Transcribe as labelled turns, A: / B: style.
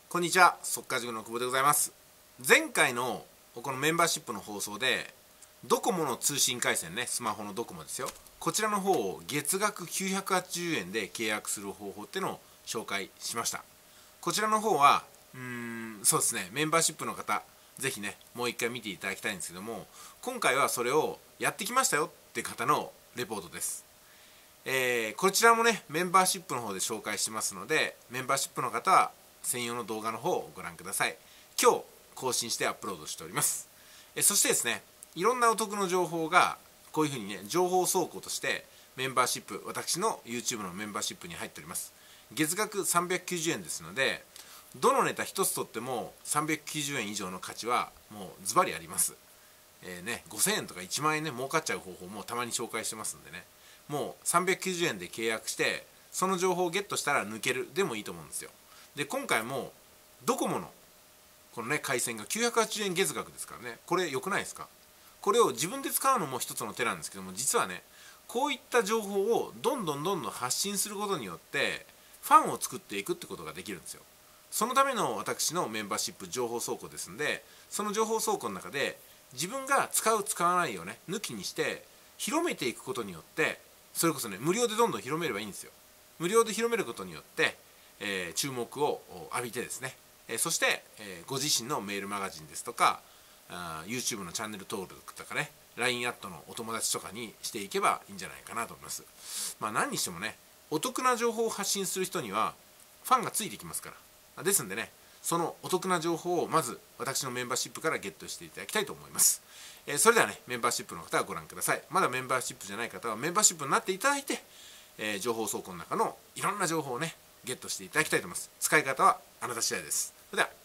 A: こんにちは、速稼塾の久保でございます。前回のこのメンバーシップの放送でドコモの通信回線ね、スマホのドコモですよ、こちらの方を月額980円で契約する方法っていうのを紹介しました。こちらの方はそうですね、メンバーシップの方ぜひねもう一回見ていただきたいんですけども、今回はそれをやってきましたよって方のレポートです。こちらもねメンバーシップの方で紹介してますので、メンバーシップの方は専用の動画の方をご覧ください。今日更新してアップロードしております。そしてですね、いろんなお得の情報がこういうふうにね情報倉庫としてメンバーシップ、私の YouTube のメンバーシップに入っております。月額390円ですので、どのネタ一つとっても390円以上の価値はもうズバリあります。5000円とか1万円ね儲かっちゃう方法もたまに紹介してますんでね、もう390円で契約してその情報をゲットしたら抜けるでもいいと思うんですよ。で今回もドコモのこのね回線が980円月額ですからね、これ良くないですか。これを自分で使うのも一つの手なんですけども、実はねこういった情報をどんどん発信することによってファンを作っていくってことができるんですよ。そのための私のメンバーシップ情報倉庫ですんで、その情報倉庫の中で自分が使う使わないをね抜きにして広めていくことによって、それこそね無料でどんどん広めればいいんですよ。無料で広めることによって注目を浴びてですね、そして、ご自身のメールマガジンですとかYouTube のチャンネル登録とかね LINE アットのお友達とかにしていけばいいんじゃないかなと思います。何にしてもねお得な情報を発信する人にはファンがついてきますから、ですんでねそのお得な情報をまず私のメンバーシップからゲットしていただきたいと思います。それではねメンバーシップの方はご覧ください。まだメンバーシップじゃない方はメンバーシップになっていただいて、情報倉庫の中のいろんな情報をねゲットしていただきたいと思います。使い方はあなた次第です。それでは